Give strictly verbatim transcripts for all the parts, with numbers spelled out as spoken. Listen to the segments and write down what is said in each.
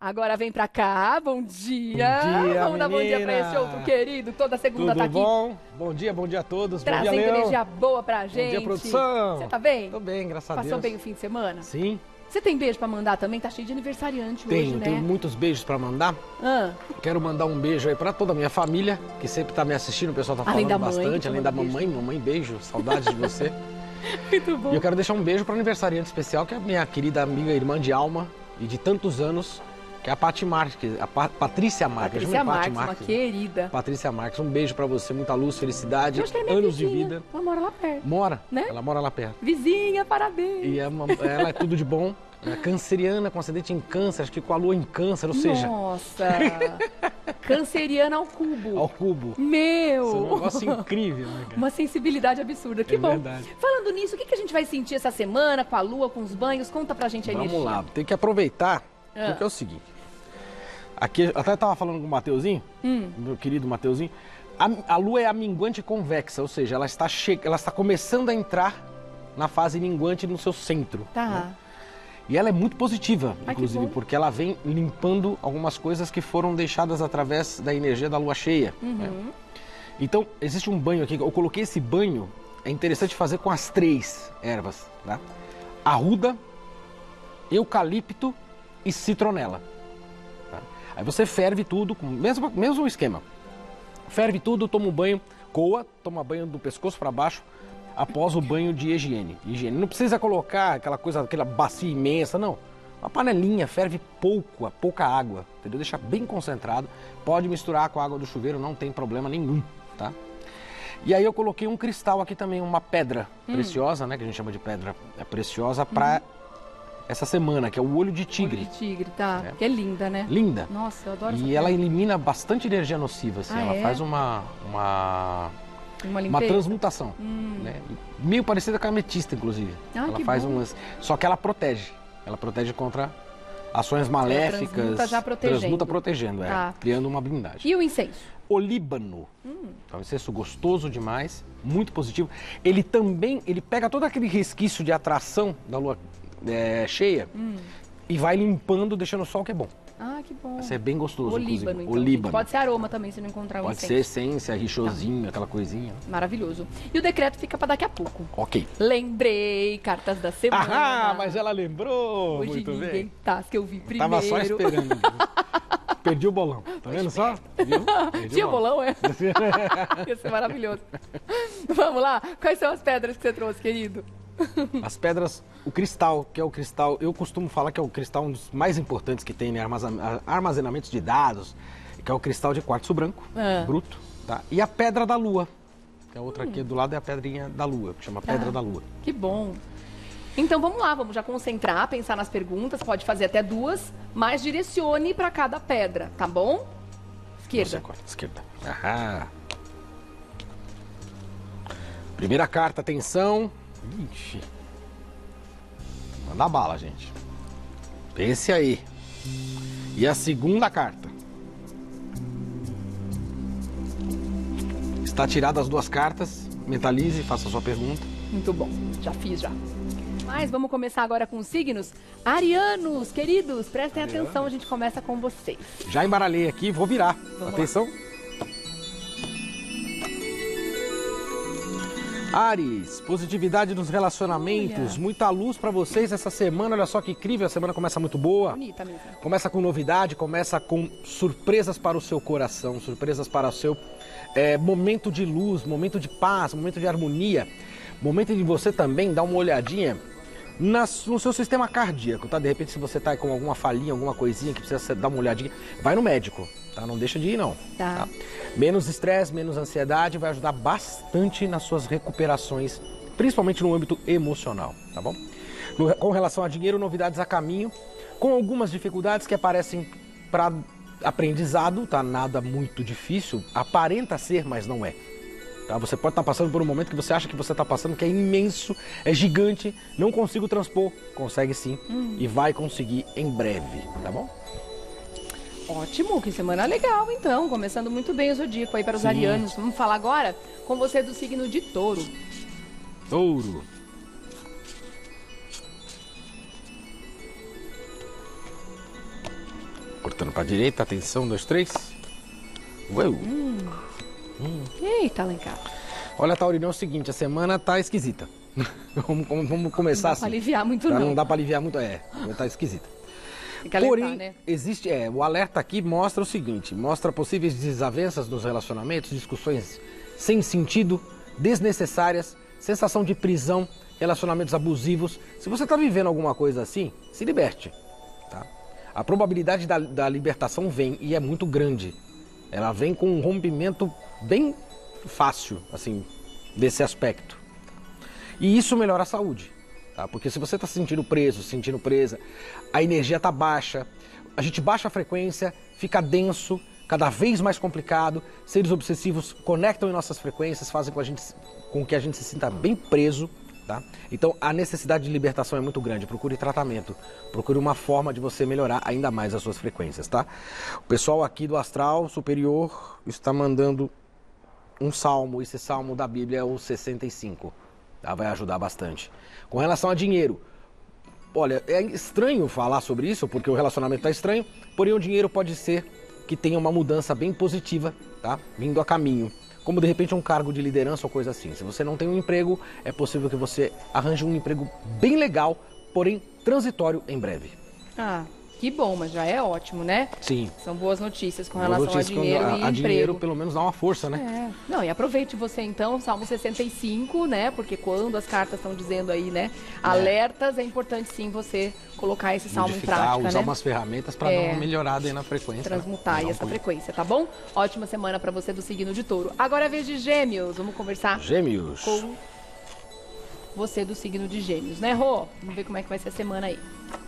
Agora vem pra cá, bom dia. Bom dia, Vamos dar bom dia pra menina. esse outro querido, toda segunda Tudo tá aqui. bom? Bom dia, bom dia a todos. Trazendo bom dia, Leão. energia boa pra gente. Bom dia, produção. Você tá bem? Tô bem, graças a Passou Deus. bem o fim de semana? Sim. Você tem beijo pra mandar também? Tá cheio de aniversariante Tenho, hoje, né? tenho muitos beijos pra mandar. Ah, Quero mandar um beijo aí pra toda a minha família, que sempre tá me assistindo, o pessoal tá Além falando da mãe, bastante, que além manda da beijo. mamãe. Mamãe, beijo, saudades de você. muito bom. E eu quero deixar um beijo para aniversariante especial, que é a minha querida amiga, irmã de alma e de tantos anos, que é a Paty Marques, a Pa- Patrícia Marques. Patrícia Chama Marques, Paty uma querida. Patrícia Marques, um beijo para você, muita luz, felicidade, Eu acho que ela é minha anos de vizinha. vida. Ela mora lá perto. Mora, Né? ela mora lá perto. Vizinha, parabéns. E é uma- ela é tudo de bom, é canceriana, com acidente em câncer, acho que com a lua em câncer, ou seja, Nossa, canceriana ao cubo. ao cubo. Meu! Isso é um negócio incrível, né, cara? Uma sensibilidade absurda, que É bom. verdade. Falando nisso, o que que a gente vai sentir essa semana com a lua, com os banhos? Conta pra gente a Vamos energia. lá, tem que aproveitar, Ah. porque é o seguinte. Aqui, até estava falando com o Mateuzinho, Hum. meu querido Mateuzinho. A, a lua é a minguante convexa, ou seja, ela está, che... ela está começando a entrar na fase minguante no seu centro. Tá. né? E ela é muito positiva, Ai, que inclusive, bom. porque ela vem limpando algumas coisas que foram deixadas através da energia da lua cheia. né? Uhum. Então, existe um banho aqui, eu coloquei esse banho, é interessante fazer com as três ervas, tá? Arruda, eucalipto e citronela. tá? Aí você ferve tudo, com o mesmo, mesmo esquema. Ferve tudo, toma um banho, coa, toma banho do pescoço para baixo, após o banho de higiene. higiene. Não precisa colocar aquela coisa, aquela bacia imensa, não. Uma panelinha, ferve pouco, pouca água, entendeu? Deixa bem concentrado. Pode misturar com a água do chuveiro, não tem problema nenhum, tá? E aí eu coloquei um cristal aqui também, uma pedra preciosa, né? Que a gente chama de pedra é preciosa para essa semana, que é o olho de tigre. Olho de tigre, tá. É. Que é linda, né? Linda. Nossa, eu adoro essa E ela pedra. elimina bastante energia nociva, assim. Ah, ela é? faz uma, uma, Uma uma limpeza. transmutação, né? Meio parecida com a ametista, inclusive. Ah, ela que faz bom. um lance. Só que ela protege. Ela protege contra ações maléficas. transmuta já protegendo. Transmuta protegendo, é. Tá. Criando uma blindagem. E o incenso? Olíbano. É um incenso gostoso demais, muito positivo. Ele também, ele pega todo aquele resquício de atração da lua é, cheia e vai limpando, deixando só o que é bom. Ah, que bom. Isso é bem gostoso, Olíbano, inclusive. então. Olíbano. Pode ser aroma também, se não encontrar o Pode incenso. ser essência, rixozinho, aquela coisinha. Maravilhoso. E o decreto fica pra daqui a pouco. Ok. Lembrei, cartas da semana. Ah, mas ela lembrou! Hoje Muito ninguém bem. tá, as que eu vi primeiro. Tava só esperando. Perdi o bolão. Tá vendo só? Viu? Perdi Tinha bolão, é? Ia ser maravilhoso. Vamos lá? Quais são as pedras que você trouxe, querido? As pedras, o cristal, que é o cristal, eu costumo falar que é o cristal um dos mais importantes que tem em armazen- armazenamentos de dados, que é o cristal de quartzo branco, Ah. bruto, tá? E a pedra da lua, que a outra aqui do lado é a pedrinha da lua, que chama pedra Tá. da lua. Que bom. Então vamos lá, vamos já concentrar, pensar nas perguntas, pode fazer até duas, mas direcione para cada pedra, tá bom? Você Esquerda. corta, esquerda. Aham. Primeira carta, atenção. Ixi. Manda bala, gente. Pense aí. E a segunda carta. Está tirada as duas cartas. Mentalize, faça a sua pergunta. Muito bom, já fiz já. Mas vamos começar agora com os signos. Arianos, queridos, prestem atenção, a gente começa com vocês. Já embaralhei aqui, vou virar. Vamos Atenção. Ares, positividade nos relacionamentos, Olha. muita luz pra vocês essa semana. Olha só que incrível, a semana começa muito boa. Bonita mesmo. Começa com novidade, começa com surpresas para o seu coração, surpresas para o seu é, momento de luz, momento de paz, momento de harmonia, momento de você também dar uma olhadinha nas- no seu sistema cardíaco, tá? De repente, se você tá com alguma falhinha, alguma coisinha que precisa dar uma olhadinha, vai no médico, tá? Não deixa de ir, não. Tá. Menos estresse, menos ansiedade, vai ajudar bastante nas suas recuperações, principalmente no âmbito emocional, tá bom? No- com relação a dinheiro, novidades a caminho, com algumas dificuldades que aparecem para aprendizado, tá? Nada muito difícil, aparenta ser, mas não é. Tá? Você pode estar passando por um momento que você acha que você está passando, que é imenso, é gigante, não consigo transpor. Consegue sim e vai conseguir em breve, tá bom? Ótimo, que semana legal então, começando muito bem o zodíaco aí para os Sim. arianos. Vamos falar agora com você do signo de touro. Touro. Cortando para a direita, atenção, dois, três. Ué. Hum. Hum. Eita, lá em casa. Olha, Taurino, é o seguinte, a semana tá esquisita. vamos, vamos começar assim. Não dá pra aliviar muito, tá? não. Não dá para aliviar muito, é. Tá esquisita. Fica alertar, Porém, né? existe, é, o alerta aqui mostra o seguinte, mostra possíveis desavenças nos relacionamentos, discussões sem sentido, desnecessárias, sensação de prisão, relacionamentos abusivos. Se você está vivendo alguma coisa assim, se liberte, tá? A probabilidade da, da libertação vem e é muito grande. Ela vem com um rompimento bem fácil, assim, desse aspecto. E isso melhora a saúde, tá? Porque se você está se sentindo preso, se sentindo presa, a energia está baixa, a gente baixa a frequência, fica denso, cada vez mais complicado, seres obsessivos conectam em nossas frequências, fazem com, a gente, com que a gente se sinta bem preso, tá? Então a necessidade de libertação é muito grande, procure tratamento, procure uma forma de você melhorar ainda mais as suas frequências, tá? O pessoal aqui do Astral Superior está mandando um salmo, esse salmo da Bíblia é o sessenta e cinco, tá? Vai ajudar bastante. Com relação a dinheiro, olha, é estranho falar sobre isso, porque o relacionamento está estranho, porém o dinheiro pode ser que tenha uma mudança bem positiva, tá? Vindo a caminho. Como de repente um cargo de liderança ou coisa assim. Se você não tem um emprego, é possível que você arranje um emprego bem legal, porém transitório em breve. Ah, que bom, mas já é ótimo, né? Sim. São boas notícias com Boas relação notícias a dinheiro a, e a emprego. dinheiro pelo menos dá uma força, né? É. Não, e aproveite você então, Salmo sessenta e cinco, né? Porque quando as cartas estão dizendo aí, né? É. Alertas, é importante sim você colocar esse salmo Modificar, em prática, usar né? umas ferramentas para É. dar uma melhorada aí na frequência. Transmutar aí Não, essa não, frequência, tá bom? Ótima semana pra você do signo de Touro. Agora é a vez de Gêmeos. Vamos conversar Gêmeos. com você do signo de Gêmeos, né, Rô? Vamos ver como é que vai ser a semana aí.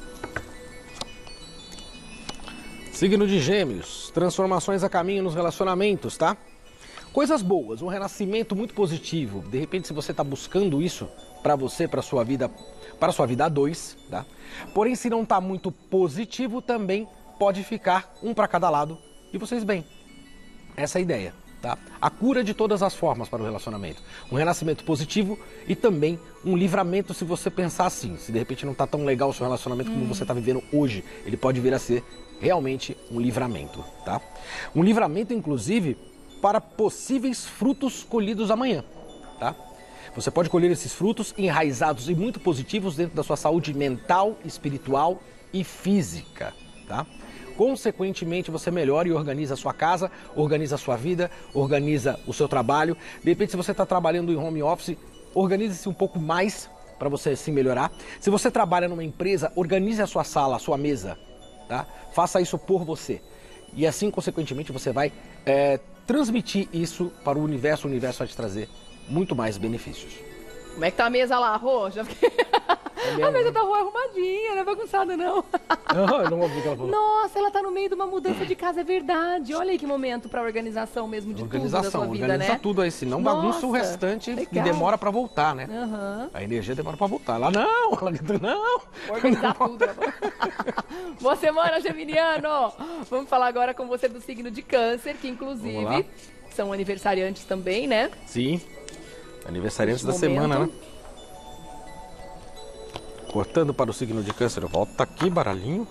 Signo de Gêmeos, transformações a caminho nos relacionamentos, tá? Coisas boas, um renascimento muito positivo. De repente, se você está buscando isso para você, para sua vida, para sua vida a dois, tá? Porém, se não está muito positivo, também pode ficar um para cada lado e vocês bem. Essa é a ideia, tá? A cura de todas as formas para o relacionamento. Um renascimento positivo e também um livramento se você pensar assim. Se de repente não está tão legal o seu relacionamento como hum. você está vivendo hoje, ele pode vir a ser realmente um livramento, tá? Um livramento, inclusive, para possíveis frutos colhidos amanhã, tá? Você pode colher esses frutos enraizados e muito positivos dentro da sua saúde mental, espiritual e física, tá? Consequentemente, você melhora e organiza a sua casa, organiza a sua vida, organiza o seu trabalho. De repente, se você está trabalhando em home office, organize-se um pouco mais para você se melhorar. Se você trabalha numa empresa, organize a sua sala, a sua mesa, tá? Faça isso por você. E assim, consequentemente, você vai é, transmitir isso para o universo. O universo vai te trazer muito mais benefícios. Como é que tá a mesa lá, Rô? Já fiquei... É a mesa da Rô é arrumadinha, não é bagunçada, não. Não, eu não ouvi o que ela falou. Nossa, ela tá no meio de uma mudança de casa, é verdade. Olha aí que momento pra organização mesmo de organização, tudo da sua vida, organiza né? tudo aí, senão Nossa, bagunça o restante legal. E demora pra voltar, né? Uhum. A energia demora pra voltar. Ela não, ela não. Organizar tudo. Boa semana, Geminiano! Vamos falar agora com você do signo de Câncer, que inclusive são aniversariantes também, né? Sim, aniversariantes da momento. semana, né? Cortando para o signo de Câncer, volta aqui, baralhinho.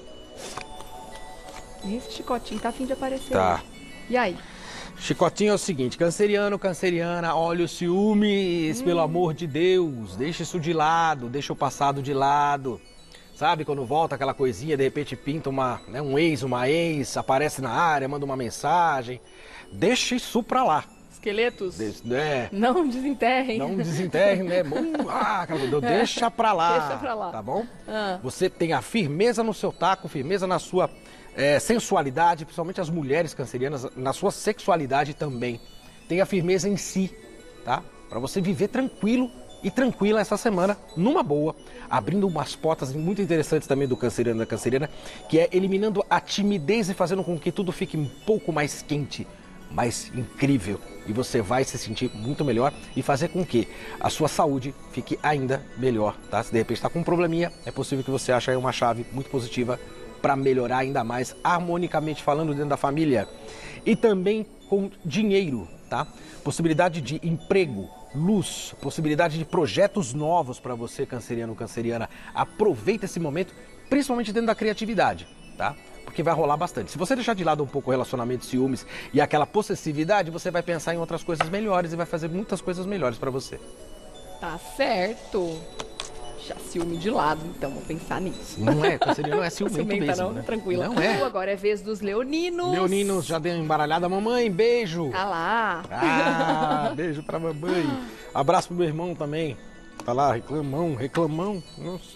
Esse chicotinho tá a fim de aparecer. Tá. E aí? Chicotinho é o seguinte, canceriano, canceriana, olha os ciúmes, hum. pelo amor de Deus, deixa isso de lado, deixa o passado de lado. Sabe, quando volta aquela coisinha, de repente pinta uma, né, um ex, uma ex, aparece na área, manda uma mensagem, deixa isso pra lá. Esqueletos? De, é, não desenterrem. Não desenterrem, né? Ah, deixa pra lá. Deixa pra lá. Tá bom? Ah. Você tem a firmeza no seu taco, firmeza na sua é, sensualidade, principalmente as mulheres cancerianas, na sua sexualidade também. Tenha firmeza em si, tá? Pra você viver tranquilo e tranquila essa semana, numa boa, abrindo umas portas muito interessantes também do canceriano e da canceriana, que é eliminando a timidez e fazendo com que tudo fique um pouco mais quente, mais incrível, e você vai se sentir muito melhor e fazer com que a sua saúde fique ainda melhor, tá? Se de repente está com um probleminha, é possível que você ache aí uma chave muito positiva para melhorar ainda mais, harmonicamente falando, dentro da família. E também com dinheiro, tá? Possibilidade de emprego, luz, possibilidade de projetos novos para você, canceriano, canceriana. Aproveita esse momento, principalmente dentro da criatividade, tá? porque vai rolar bastante. Se você deixar de lado um pouco o relacionamento, ciúmes e aquela possessividade, você vai pensar em outras coisas melhores e vai fazer muitas coisas melhores pra você. Tá certo. Deixa ciúme de lado, então, vou pensar nisso. Não é, Canceriano não é ciumento Ciumenta mesmo, não, né? tranquila. Não é. Agora é vez dos leoninos. Leoninos, já deu embaralhada, mamãe, beijo. Ah lá. Ah, beijo pra mamãe. Abraço pro meu irmão também. Tá lá, reclamão, reclamão. Nossa.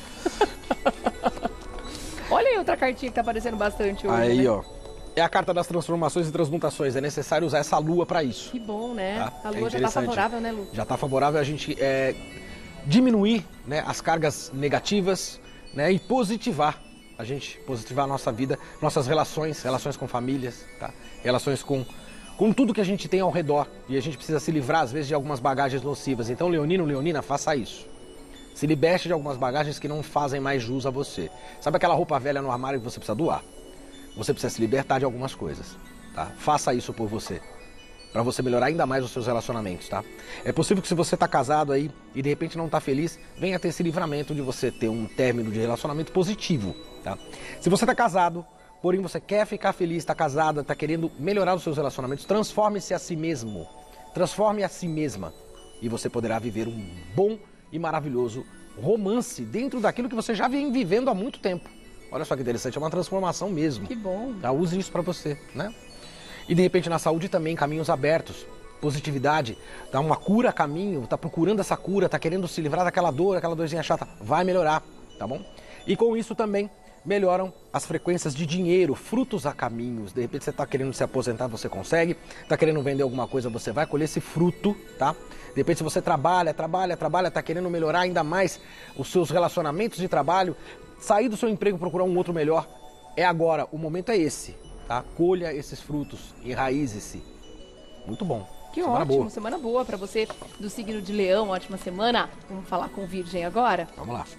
Olha aí outra cartinha que tá aparecendo bastante hoje, Aí, né? ó. É a carta das transformações e transmutações. É necessário usar essa lua pra isso. Que bom, né? Tá? A É lua já tá interessante. favorável, né, Lu? Já tá favorável a gente é, diminuir, né, as cargas negativas, né, e positivar. A gente positivar a nossa vida, nossas relações, relações com famílias, tá? Relações com, com tudo que a gente tem ao redor. E a gente precisa se livrar, às vezes, de algumas bagagens nocivas. Então, leonino, leonina, faça isso. Se liberte de algumas bagagens que não fazem mais jus a você. Sabe aquela roupa velha no armário que você precisa doar? Você precisa se libertar de algumas coisas, tá? Faça isso por você, para você melhorar ainda mais os seus relacionamentos, tá? É possível que se você tá casado aí e de repente não tá feliz, venha ter esse livramento de você ter um término de relacionamento positivo, tá? Se você tá casado, porém você quer ficar feliz, tá casada, tá querendo melhorar os seus relacionamentos, transforme-se a si mesmo, transforme a si mesma e você poderá viver um bom e maravilhoso romance dentro daquilo que você já vem vivendo há muito tempo. Olha só que interessante, é uma transformação mesmo. Que bom. Tá? Use isso pra você, né? E de repente na saúde também, caminhos abertos, positividade, tá uma cura a caminho, tá procurando essa cura, tá querendo se livrar daquela dor, aquela dorzinha chata, vai melhorar, tá bom? E com isso também melhoram as frequências de dinheiro, frutos a caminhos. De repente você tá querendo se aposentar, você consegue, tá querendo vender alguma coisa, você vai colher esse fruto, tá? De repente se você trabalha, trabalha, trabalha, tá querendo melhorar ainda mais os seus relacionamentos de trabalho, sair do seu emprego, procurar um outro melhor, é agora, o momento é esse, tá? Colha esses frutos, enraize-se. Muito bom. Que semana ótimo, boa. semana boa pra você do signo de Leão, ótima semana. Vamos falar com o Virgem agora? Vamos lá.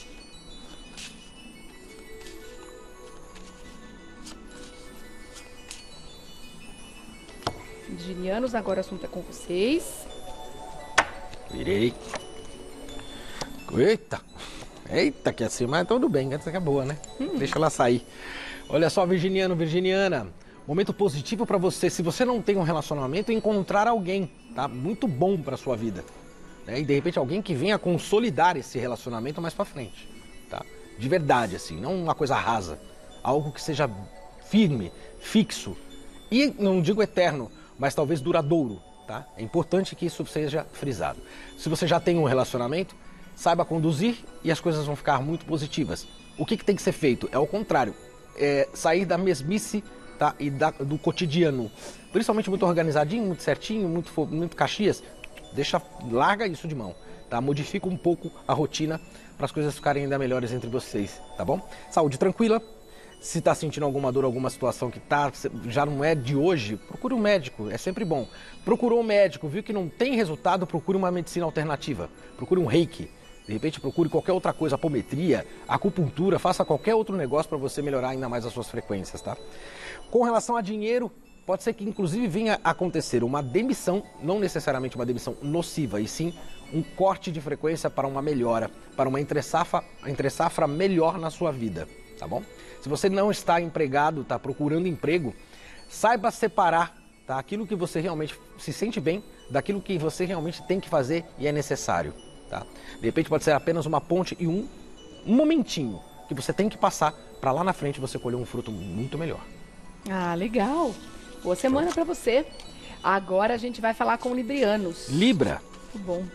Virginianos, agora o assunto é com vocês. Virei. Eita. Eita, que assim, mas tudo bem, essa que é boa, né? Hum. Deixa ela sair. Olha só, virginiano, virginiana. Momento positivo para você, se você não tem um relacionamento, encontrar alguém, tá? Muito bom para sua vida. Né? E de repente alguém que venha consolidar esse relacionamento mais para frente, tá? De verdade, assim, não uma coisa rasa. Algo que seja firme, fixo. E não digo eterno, mas talvez duradouro, tá? É importante que isso seja frisado. Se você já tem um relacionamento, saiba conduzir e as coisas vão ficar muito positivas. O que, que tem que ser feito? É o contrário, é sair da mesmice, tá? E da, do cotidiano. Principalmente muito organizadinho, muito certinho, muito, muito caxias. Deixa, larga isso de mão, tá? Modifica um pouco a rotina para as coisas ficarem ainda melhores entre vocês, tá bom? Saúde tranquila. Se está sentindo alguma dor, alguma situação que tá, já não é de hoje, procure um médico, é sempre bom. Procurou um médico, viu que não tem resultado, procure uma medicina alternativa. Procure um reiki. De repente procure qualquer outra coisa, apometria, acupuntura, faça qualquer outro negócio para você melhorar ainda mais as suas frequências, tá? Com relação a dinheiro, pode ser que inclusive venha a acontecer uma demissão, não necessariamente uma demissão nociva, e sim um corte de frequência para uma melhora, para uma entre-safra, entre-safra melhor na sua vida, tá bom? Se você não está empregado, está procurando emprego, saiba separar, tá, aquilo que você realmente se sente bem daquilo que você realmente tem que fazer e é necessário. Tá? De repente pode ser apenas uma ponte e um, um momentinho que você tem que passar para lá na frente você colher um fruto muito melhor. Ah, legal. Boa semana para você. Agora a gente vai falar com librianos. Libra. Muito bom.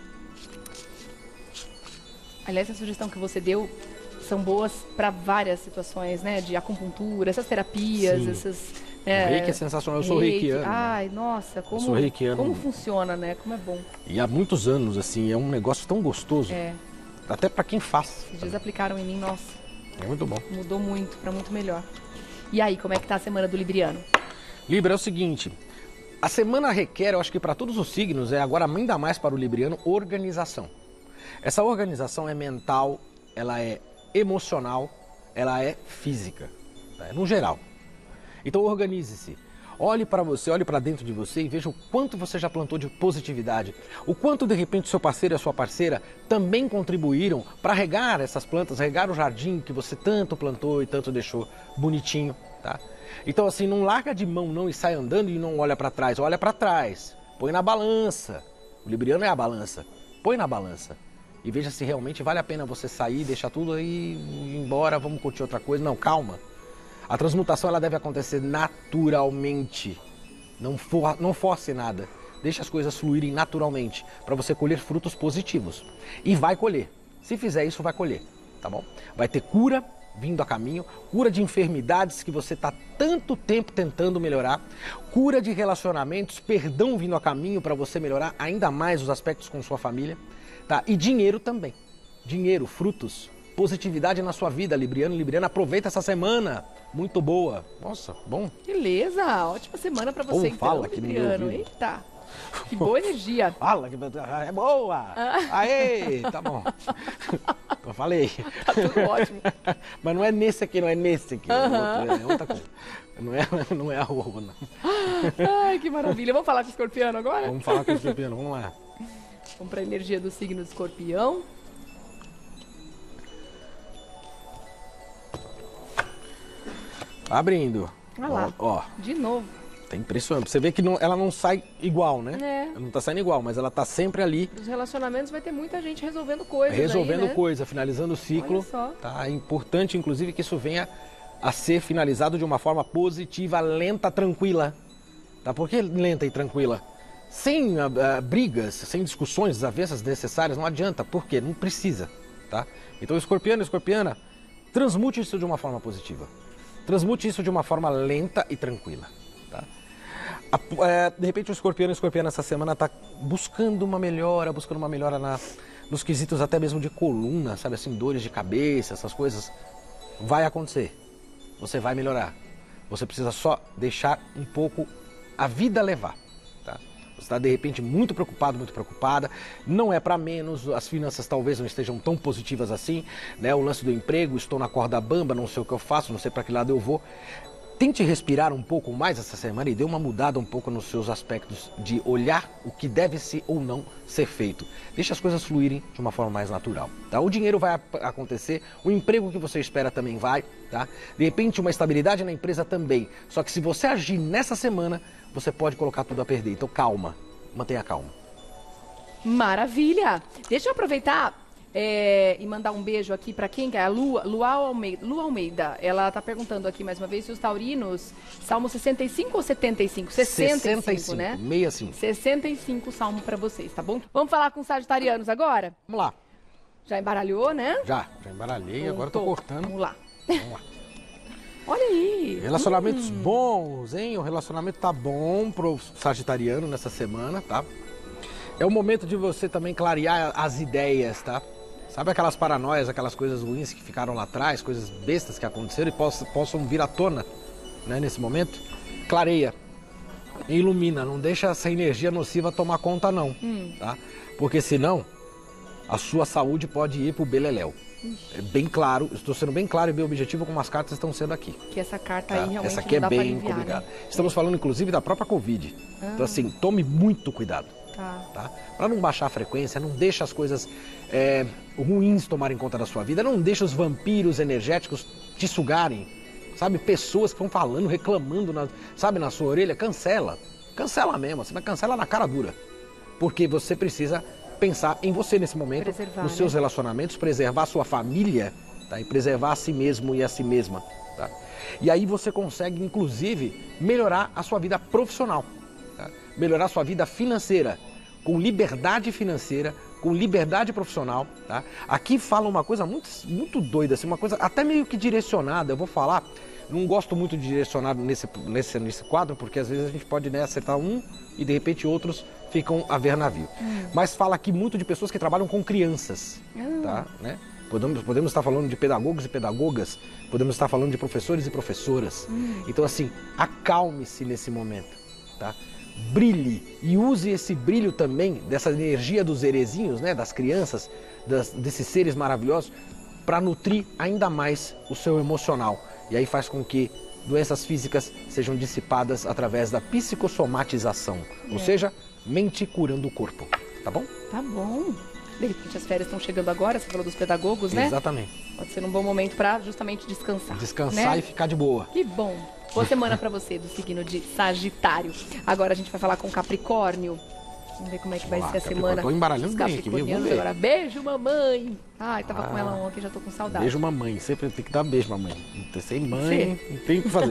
Aliás, a sugestão que você deu são boas para várias situações, né? De acupuntura, essas terapias, Sim. essas... É, o reiki é sensacional, eu sou reiki. reikiano. Ai, nossa, como, eu sou reikiano. como funciona, né? Como é bom. E há muitos anos, assim, é um negócio tão gostoso. É. Até para quem faz. Esses dias aplicaram em mim, nossa. É muito bom. Mudou muito, para muito melhor. E aí, como é que tá a semana do libriano? Libra, é o seguinte, a semana requer, eu acho que para todos os signos, é agora ainda mais para o libriano, organização. Essa organização é mental, ela é emocional, ela é física, né? No geral. Então organize-se. Olhe para você, olhe para dentro de você e veja o quanto você já plantou de positividade. O quanto, de repente, o seu parceiro e a sua parceira também contribuíram para regar essas plantas, regar o jardim que você tanto plantou e tanto deixou bonitinho, tá? Então, assim, não larga de mão não e sai andando e não olha para trás. Olha para trás, põe na balança. O libriano é a balança. Põe na balança. E veja se realmente vale a pena você sair, deixar tudo aí, ir embora, vamos curtir outra coisa. Não, calma. A transmutação ela deve acontecer naturalmente. Não, for, não force nada. Deixe as coisas fluírem naturalmente para você colher frutos positivos. E vai colher. Se fizer isso, vai colher, tá bom? Vai ter cura vindo a caminho, cura de enfermidades que você está tanto tempo tentando melhorar, cura de relacionamentos, perdão vindo a caminho para você melhorar ainda mais os aspectos com sua família, tá? E dinheiro também. Dinheiro, frutos, positividade na sua vida, libriano e libriana. Aproveita essa semana. Muito boa. Nossa, bom. Beleza, ótima semana pra você, Ou então, fala que libriano. Eita, que boa energia. Fala que é boa. Ah. Aê, tá bom. Eu falei. Tá tudo ótimo. Mas não é nesse aqui, não é nesse aqui. Uh-huh. É, outro, é outra coisa. Não é, não é a rua, não. Ai, que maravilha. Vamos falar com o escorpiano agora? Vamos falar com o escorpiano, vamos lá. Vamos pra energia do signo do escorpião. Abrindo. Olha lá. Ó, ó. De novo. Tá impressionante. Você vê que não, ela não sai igual, né? É. Ela não tá saindo igual, mas ela tá sempre ali. Os relacionamentos vai ter muita gente resolvendo coisas Resolvendo aí, né? coisa, finalizando o ciclo. Olha só. Tá? É importante, inclusive, que isso venha a ser finalizado de uma forma positiva, lenta, tranquila. Tá? Por que lenta e tranquila? Sem uh, uh, brigas, sem discussões desavenças necessárias, não adianta. Por quê? Não precisa. Tá? Então, escorpiano e escorpiana, transmute isso de uma forma positiva. Transmute isso de uma forma lenta e tranquila. Tá? A, é, de repente o escorpiano e a escorpiana essa semana está buscando uma melhora, buscando uma melhora na, nos quesitos até mesmo de coluna, sabe assim, dores de cabeça, essas coisas. Vai acontecer. Você vai melhorar. Você precisa só deixar um pouco a vida levar. Tá? Você está de repente muito preocupado, muito preocupada. Não é para menos, as finanças talvez não estejam tão positivas assim, né? O lance do emprego, estou na corda bamba, não sei o que eu faço, não sei para que lado eu vou. Tente respirar um pouco mais essa semana e dê uma mudada um pouco nos seus aspectos de olhar o que deve ser ou não ser feito. Deixe as coisas fluírem de uma forma mais natural. Tá? O dinheiro vai acontecer, o emprego que você espera também vai. Tá? De repente uma estabilidade na empresa também. Só que se você agir nessa semana, você pode colocar tudo a perder. Então calma, mantenha calma. Maravilha! Deixa eu aproveitar... É, e mandar um beijo aqui para quem? É a Lua, Lua Almeida, Lua Almeida. Ela tá perguntando aqui mais uma vez se os taurinos, Salmo sessenta e cinco ou setenta e cinco? sessenta e cinco, sessenta e cinco, né? sessenta e cinco. sessenta e cinco Salmo para vocês, tá bom? Vamos falar com os sagitarianos agora? Vamos lá. Já embaralhou, né? Já, já embaralhei, Pronto. agora tô cortando. Vamos lá. Vamos lá. Olha aí. Relacionamentos hum. bons, hein? O relacionamento tá bom pro sagitariano nessa semana, tá? É o momento de você também clarear as ideias, tá? Sabe aquelas paranoias, aquelas coisas ruins que ficaram lá atrás, coisas bestas que aconteceram e possam, possam vir à tona, né, nesse momento? Clareia, ilumina, não deixa essa energia nociva tomar conta não, hum. tá? Porque senão a sua saúde pode ir pro beleléu. É bem claro, estou sendo bem claro e bem objetivo como as cartas estão sendo aqui. Que essa carta tá? aí realmente essa aqui é não dá bem pra aliviar, complicada. né? Estamos é. falando inclusive da própria Covid. Ah. Então assim, tome muito cuidado. Tá. Tá? Para não baixar a frequência, não deixe as coisas é, ruins tomarem conta da sua vida, não deixe os vampiros energéticos te sugarem, sabe? Pessoas que vão falando, reclamando, na, sabe, na sua orelha, cancela, cancela mesmo, você vai cancelar na cara dura, porque você precisa pensar em você nesse momento, preservar, nos seus né? relacionamentos, preservar a sua família, tá? E preservar a si mesmo e a si mesma, tá? E aí você consegue, inclusive, melhorar a sua vida profissional, tá? Melhorar a sua vida financeira, com liberdade financeira, com liberdade profissional, tá? Aqui fala uma coisa muito, muito doida, assim, uma coisa até meio que direcionada, eu vou falar, não gosto muito de direcionar nesse, nesse, nesse quadro, porque às vezes a gente pode, né, acertar um e de repente outros ficam a ver navio. Hum. Mas fala aqui muito de pessoas que trabalham com crianças, hum. tá? Né? Podemos, podemos estar falando de pedagogos e pedagogas, podemos estar falando de professores e professoras. Hum. Então assim, acalme-se nesse momento, tá? Brilhe e use esse brilho também, dessa energia dos heresinhos, né, das crianças, das, desses seres maravilhosos, para nutrir ainda mais o seu emocional. E aí faz com que doenças físicas sejam dissipadas através da psicossomatização, é. ou seja, mente curando o corpo, tá bom? Tá bom. De repente as férias estão chegando agora, você falou dos pedagogos, né? Exatamente. Pode ser um bom momento para justamente descansar. Descansar, né? E ficar de boa. Que bom. Boa semana para você do signo de Sagitário. Agora a gente vai falar com Capricórnio. Vamos ver como é que vai Olá, ser a Capricórnio. semana. Tô embaralhando bem aqui, viu? Vamos ver. Agora, beijo, mamãe. Ai, tava ah, com ela ontem, já tô com saudade. Beijo, mamãe. Sempre tem que dar beijo, mamãe. Sem mãe, Sim. não tem o que fazer.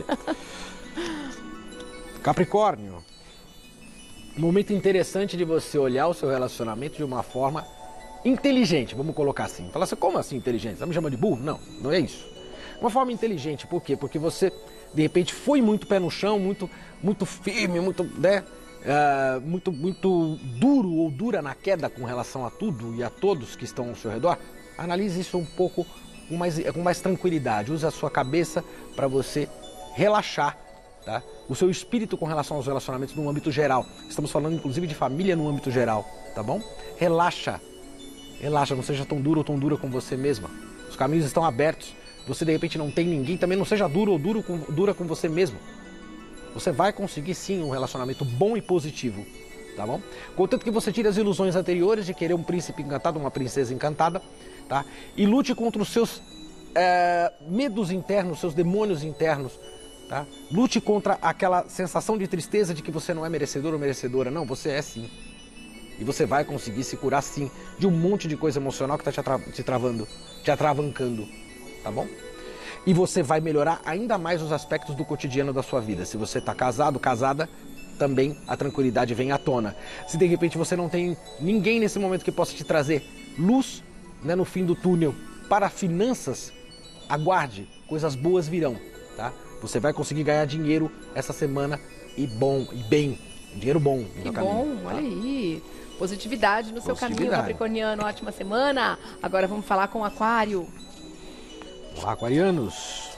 Capricórnio. Um momento interessante de você olhar o seu relacionamento de uma forma inteligente, vamos colocar assim. Falar assim, como assim inteligente? Você tá me chamando de burro? Não, não é isso. Uma forma inteligente, por quê? Porque você, de repente, foi muito pé no chão, muito, muito firme, muito, né, uh, muito, muito duro ou dura na queda com relação a tudo e a todos que estão ao seu redor. Analise isso um pouco com mais, com mais tranquilidade. Use a sua cabeça para você relaxar, tá? O seu espírito com relação aos relacionamentos no âmbito geral. Estamos falando, inclusive, de família no âmbito geral, tá bom? Relaxa. Relaxa, não seja tão duro ou tão dura com você mesma. Os caminhos estão abertos. Você, de repente, não tem ninguém. Também não seja duro ou duro com, dura com você mesmo. Você vai conseguir, sim, um relacionamento bom e positivo. Tá bom? Contanto que você tire as ilusões anteriores de querer um príncipe encantado, uma princesa encantada. Tá? E lute contra os seus é, medos internos, seus demônios internos. Tá? Lute contra aquela sensação de tristeza de que você não é merecedor ou merecedora. Não, você é sim. E você vai conseguir se curar sim de um monte de coisa emocional que está te, atra te travando, te atravancando, tá bom? E você vai melhorar ainda mais os aspectos do cotidiano da sua vida. Se você está casado, casada, também a tranquilidade vem à tona. Se de repente você não tem ninguém nesse momento que possa te trazer luz, né, no fim do túnel para finanças, aguarde, coisas boas virão, tá? Você vai conseguir ganhar dinheiro essa semana e bom, e bem, dinheiro bom no Que caminho. bom, tá? Olha aí. Positividade no seu caminho, Capricorniano. Ótima semana. Agora vamos falar com o Aquário. Olá, aquarianos.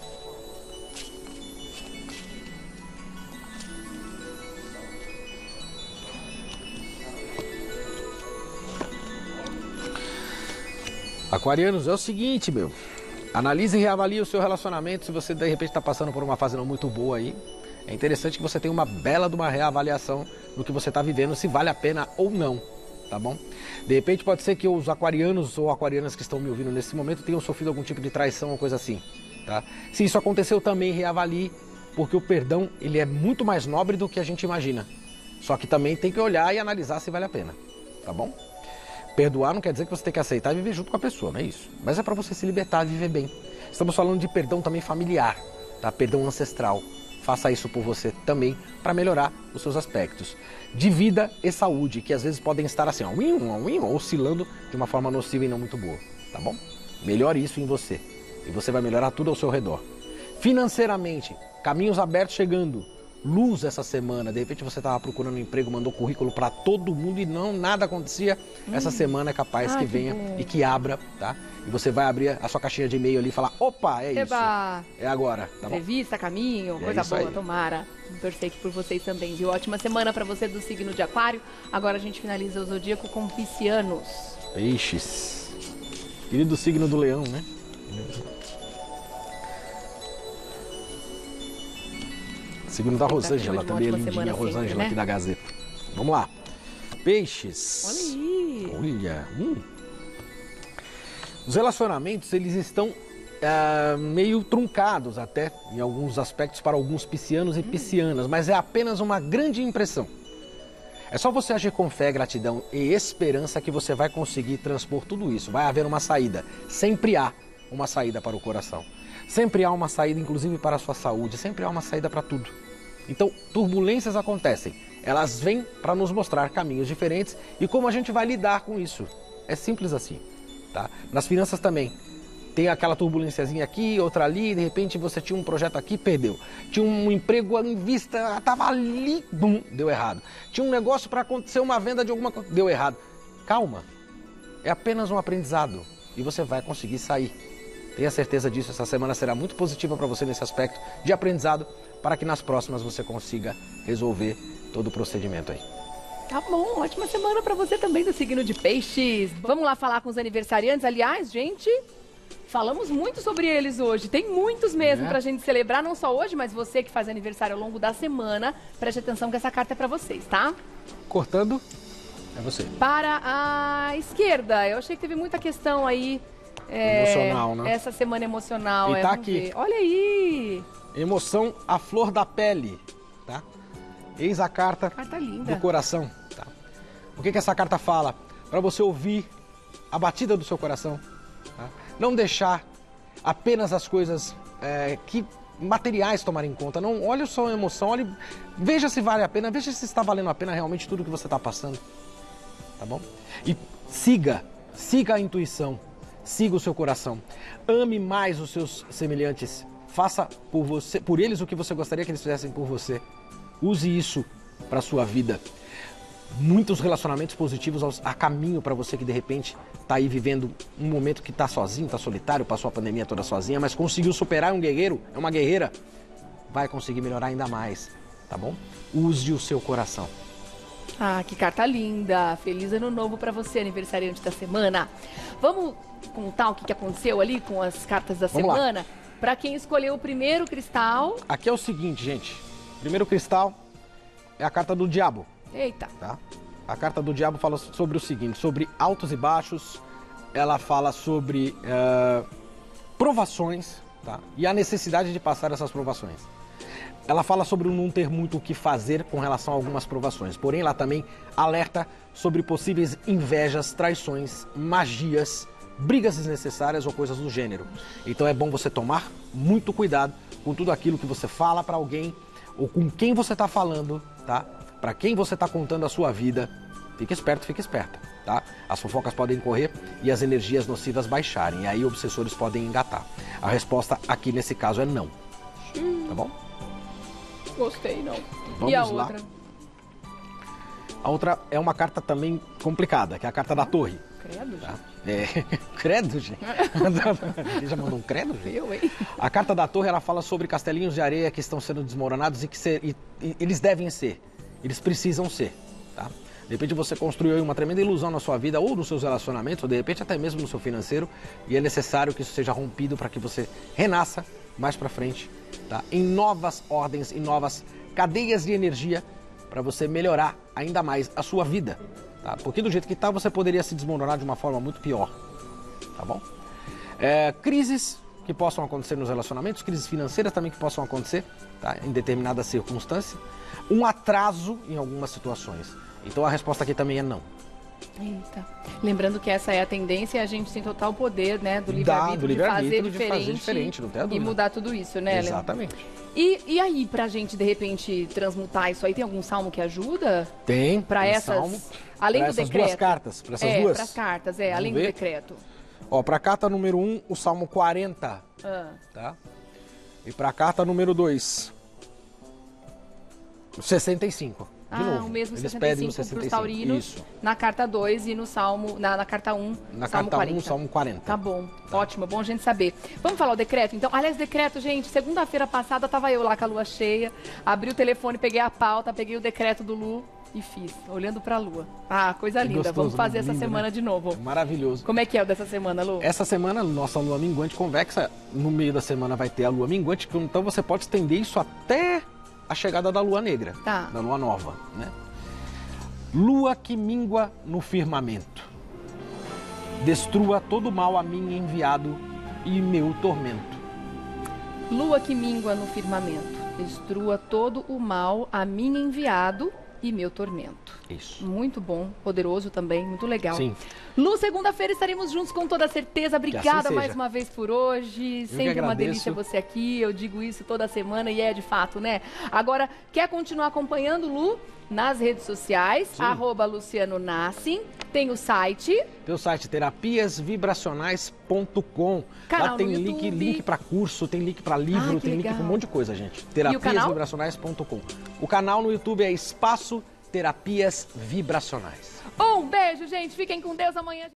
Aquarianos, é o seguinte, meu. Analise e reavalie o seu relacionamento. Se você, de repente, está passando por uma fase não muito boa aí, é interessante que você tenha uma bela de uma reavaliação no que você está vivendo, se vale a pena ou não, tá bom? De repente pode ser que os aquarianos ou aquarianas que estão me ouvindo nesse momento tenham sofrido algum tipo de traição ou coisa assim, tá? Se isso aconteceu também, reavalie, porque o perdão, ele é muito mais nobre do que a gente imagina. Só que também tem que olhar e analisar se vale a pena, tá bom? Perdoar não quer dizer que você tem que aceitar e viver junto com a pessoa, não é isso? Mas é para você se libertar e viver bem. Estamos falando de perdão também familiar, tá? Perdão ancestral. Faça isso por você também para melhorar os seus aspectos de vida e saúde, que às vezes podem estar assim, ó, oscilando de uma forma nociva e não muito boa, tá bom? Melhore isso em você e você vai melhorar tudo ao seu redor. Financeiramente, caminhos abertos chegando, luz essa semana. De repente você estava procurando um emprego, mandou currículo para todo mundo e não, nada acontecia. Hum. Essa semana é capaz ah, que, que venha bom. E que abra, tá? E você vai abrir a sua caixinha de e-mail ali e falar, opa, é Eba. Isso. É agora, tá bom? Entrevista, caminho, é coisa boa, aí. Tomara. Torcer aqui por vocês também, viu? Ótima semana para você do signo de Aquário. Agora a gente finaliza o zodíaco com Piscianos. Peixes. Querido signo do leão, né? Signo da Rosângela, também é lindinha, a Rosângela sempre, né? Aqui da Gazeta. Vamos lá. Peixes. Olha aí. Olha. Hum. Os relacionamentos, eles estão é, meio truncados até, em alguns aspectos, para alguns piscianos e piscianas, mas é apenas uma grande impressão. É só você agir com fé, gratidão e esperança que você vai conseguir transpor tudo isso. Vai haver uma saída. Sempre há uma saída para o coração. Sempre há uma saída, inclusive, para a sua saúde. Sempre há uma saída para tudo. Então, turbulências acontecem. Elas vêm para nos mostrar caminhos diferentes e como a gente vai lidar com isso. É simples assim, tá? Nas finanças também. Tem aquela turbulênciazinha aqui, outra ali, de repente você tinha um projeto aqui, perdeu. Tinha um emprego em vista, estava ali, bum, deu errado. Tinha um negócio para acontecer uma venda de alguma coisa, deu errado. Calma, é apenas um aprendizado e você vai conseguir sair. Tenha certeza disso, essa semana será muito positiva para você nesse aspecto de aprendizado, para que nas próximas você consiga resolver todo o procedimento aí. Tá bom, ótima semana para você também do signo de Peixes. Vamos lá falar com os aniversariantes. Aliás, gente, Falamos muito sobre eles hoje, tem muitos mesmo É. pra gente celebrar, não só hoje, mas você que faz aniversário ao longo da semana, preste atenção que essa carta é pra vocês, tá? Cortando, é você. Para a esquerda, eu achei que teve muita questão aí. é, Emocional, né? Essa semana emocional. E é, tá vamos aqui. ver. Olha aí! Emoção à flor da pele, tá? Eis a carta Carta linda. do coração, tá? O que que essa carta fala? Para você ouvir a batida do seu coração, tá? Não deixar apenas as coisas é, que materiais tomarem conta. Não olhe só a emoção, olhe, veja se vale a pena, veja se está valendo a pena realmente tudo que você está passando, tá bom? E siga, siga a intuição, siga o seu coração, ame mais os seus semelhantes, faça por você, por eles o que você gostaria que eles fizessem por você. Use isso para a sua vida. Muitos relacionamentos positivos aos, a caminho para você que de repente está aí vivendo um momento que está sozinho, está solitário, passou a pandemia toda sozinha, mas conseguiu superar, é um guerreiro, é uma guerreira, vai conseguir melhorar ainda mais, tá bom? Use o seu coração. Ah, que carta linda! Feliz ano novo pra você, aniversariante da semana. Vamos contar o que que aconteceu ali com as cartas da Vamos lá. semana? Pra quem escolheu o primeiro cristal. Aqui é o seguinte, gente, primeiro cristal é a carta do diabo. Eita! Tá? A carta do diabo fala sobre o seguinte, sobre altos e baixos, ela fala sobre eh, provações, tá? E a necessidade de passar essas provações. Ela fala sobre não ter muito o que fazer com relação a algumas provações, porém ela também alerta sobre possíveis invejas, traições, magias, brigas desnecessárias ou coisas do gênero. Então é bom você tomar muito cuidado com tudo aquilo que você fala para alguém ou com quem você está falando, tá? Para quem você está contando a sua vida, fique esperto, fique esperta, tá? As fofocas podem correr e as energias nocivas baixarem, e aí obsessores podem engatar. A resposta aqui nesse caso é não, tá bom? Gostei, não. Vamos e a lá. outra? A outra é uma carta também complicada, que é a carta da torre. Credo, Tá? gente. É, credo, gente. Ele já mandou um credo, gente? Eu, hein? A carta da torre, ela fala sobre castelinhos de areia que estão sendo desmoronados e que ser, e, e, eles devem ser. Eles precisam ser, tá? De repente você construiu aí uma tremenda ilusão na sua vida ou nos seus relacionamentos, ou de repente até mesmo no seu financeiro, e é necessário que isso seja rompido para que você renasça mais para frente, tá? Em novas ordens, em novas cadeias de energia, para você melhorar ainda mais a sua vida, tá? Porque do jeito que está, você poderia se desmoronar de uma forma muito pior, tá bom? É, crises que possam acontecer nos relacionamentos, crises financeiras também que possam acontecer, tá? Em determinada circunstância, um atraso em algumas situações. Então a resposta aqui também é não. Eita. Lembrando que essa é a tendência e a gente tem total poder, né, do Dá, livre-arbítrio do de, livre-arbítrio fazer de fazer diferente, diferente, não tem a e dúvida. mudar tudo isso, né, Leandro? Exatamente. E, e aí, pra gente, de repente, transmutar isso aí, tem algum salmo que ajuda? Tem. Pra tem essas, salmo. além Pra do essas decreto. duas cartas, para essas é, duas. pras cartas, é, Vamos além ver? do decreto. Ó, pra carta número um, o Salmo quarenta, Ah, tá? E pra carta número dois, o sessenta e cinco. De ah, novo. o mesmo Eles sessenta e pedem no cinco sessenta e pros cinco. taurinos, Isso. na carta dois e no salmo, na, na carta um, Na salmo carta quarenta. um, Salmo quarenta. Tá bom, ótimo, bom a gente saber. Vamos falar o decreto, então? Aliás, decreto, gente, segunda-feira passada tava eu lá com a lua cheia, abri o telefone, peguei a pauta, peguei o decreto do Lu e fiz, olhando pra lua. Ah, coisa Que linda, gostoso, vamos fazer né? essa Lindo, semana né? de novo. Maravilhoso. Como é que é o dessa semana, Lu? Essa semana, nossa lua minguante convexa, no meio da semana vai ter a lua minguante, então você pode estender isso até a chegada da lua negra, Tá. da lua nova, né? Lua que mingua no firmamento, destrua todo o mal a mim enviado e meu tormento. Lua que mingua no firmamento, destrua todo o mal a mim enviado e meu tormento. Isso. Muito bom, poderoso também, muito legal. Sim. Lu, segunda-feira estaremos juntos com toda certeza. Obrigada assim mais seja. uma vez por hoje. Sempre uma agradeço. delícia você aqui. Eu digo isso toda semana e é de fato, né? Agora, quer continuar acompanhando, Lu? Nas redes sociais, Sim. arroba Luciano Nassim. Tem o site. Teu site terapias vibracionais ponto com. Canal Lá tem no link, YouTube. link para curso, tem link para livro, Ah, que tem link legal. para um monte de coisa, gente. canal? terapias vibracionais ponto com. O canal no YouTube é Espaço Terapias Vibracionais. Um beijo, gente. Fiquem com Deus amanhã.